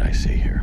I see here.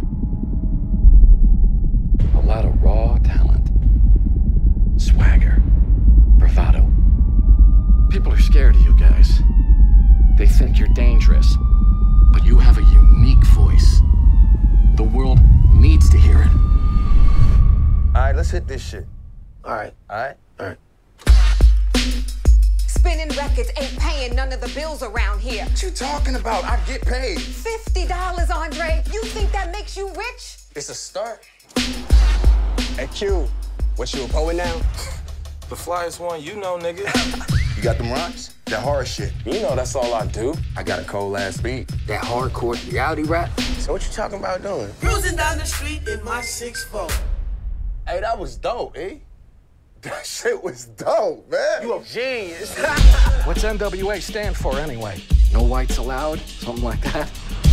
A lot of raw talent, swagger, bravado. People are scared of you guys. They think you're dangerous, but you have a unique voice. The world needs to hear it. All right, let's hit this shit. All right. All right? All right. Spinning records ain't paying none of the bills around here. What you talking about? I get paid. $50, Andre. You think that makes you rich? It's a start. Hey, Q, what, you a poet now? The flyest one you know, nigga. You got them rocks? That hard shit. You know that's all I do. I got a cold ass beat. That hardcore reality rap? So what you talking about doing? Cruising down the street in my 6'4". Hey, that was dope, eh? That shit was dope, man. You a genius. What's NWA stand for anyway? No whites allowed? Something like that?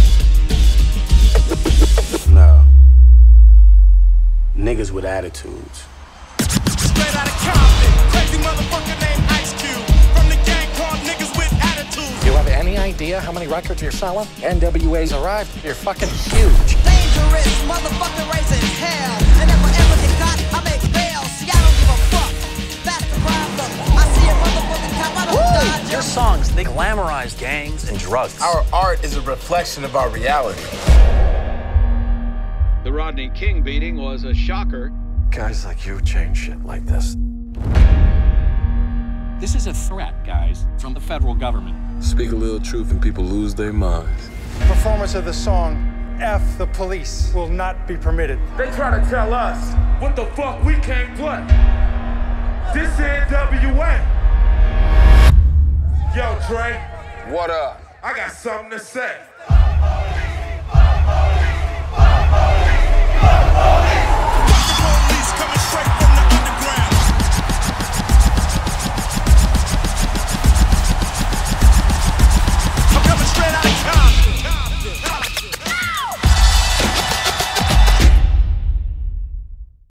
No. Niggas with attitudes. Straight out of Compton, crazy motherfucker named Ice Cube. From the gang called niggas with attitudes. You have any idea how many records you're selling? NWA's arrived. You're fucking huge. Dangerous motherfucker raising hell. And if I ever get caught, I make bail. See, I don't give a fuck. That's the problem. I see a motherfucking cop, I don't dodge. Your songs, they glamorize gangs and drugs. Our art is a reflection of our reality. The Rodney King beating was a shocker. Guys like you change shit like this. This is a threat, guys, from the federal government. Speak a little truth and people lose their minds. Performance of the song, F the Police, will not be permitted. They try to tell us what the fuck we can't play. This NWA. Yo, Dre. What up? I got something to say.